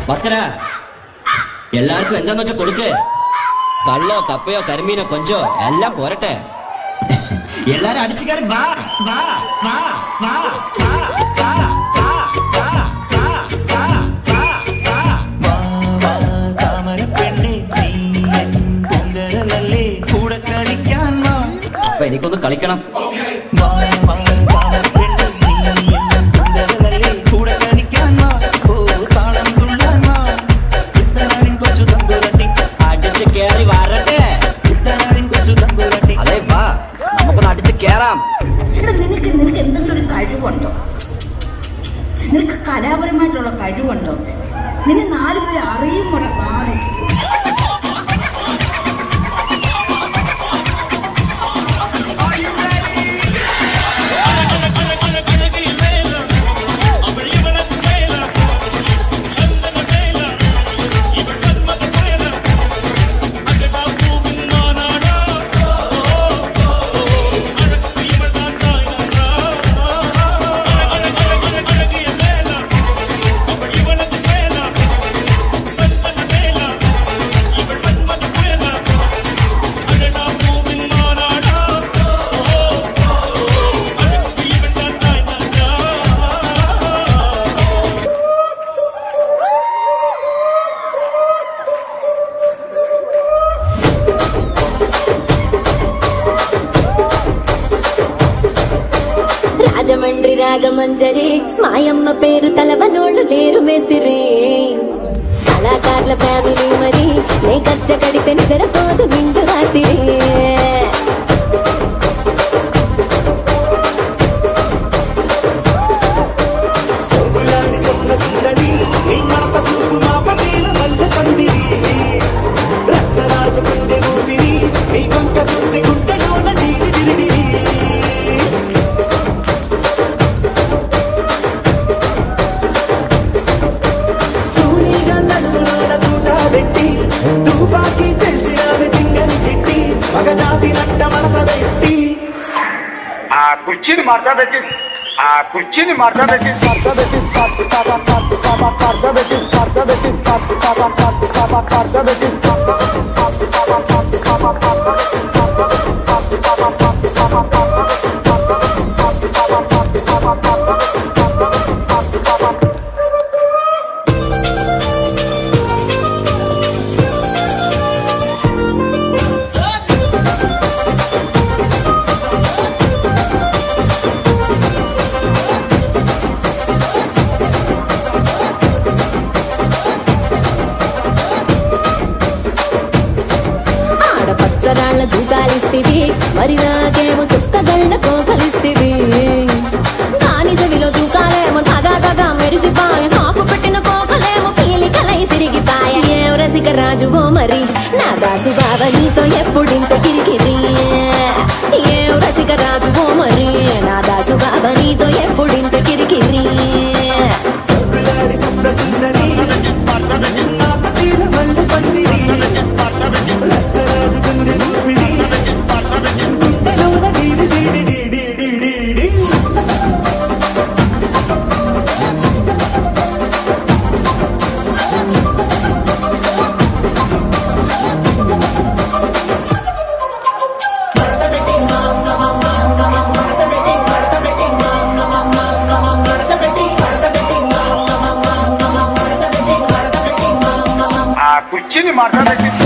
பக்கரா எல்லாருக்கும் எந்த கொஞ்சம் கொடுக்கு. கல்லோ கப்பையோ கருமீனோ கொஞ்சம் எல்லாம் போரட்டே. எல்லாரும் அடிச்சுக்காரு. வா வா வா வா அப்ப എനിക്കൊന്ന് കളിക്കണം. അടിച്ച് കേറി വരട്ടെ. അതെ വാ നമുക്കൊന്ന് അടിച്ച് കേറാം. നിനക്ക് എന്തെങ്കിലും ഒരു കഴിവുണ്ടോ? നിനക്ക് കലാപരമായിട്ടുള്ള കഴിവുണ്ടോ? നിന്നെ 4 പേര് അറിയുമ്പോഴ മാറി. రాజమండ్రి రాగమంజరి మాయమ్మ పేరు తలవనోళ్ళు లేరు మేస్తిరి. కళాకారుల ఫ్యామిలీ మరి నే కచ్చ కడితే నిద్రపోదు నిండు రాత్రి. కుర్చీని మార్చబెట్టి జూకాలిస్తివి మరి నాకేమో చుక్కగళ్ళ కోకలిస్తివి. దాని చెవిలో జూకాలేమో తగా తగా మెరిసిపాయ. నాకు పెట్టిన కోకలేమో పీలికలై సిరిగిపాయ. ఏం రసిక రాజువో మరి నా దాసు బావ నీతో ఎప్పుడింత కిరికిరి. ఏం రసిక రాజువో మరి నా దాసు బావ నీతో ఎప్పుడింత కిరికిరి. కుర్చీని మార్చబెట్టి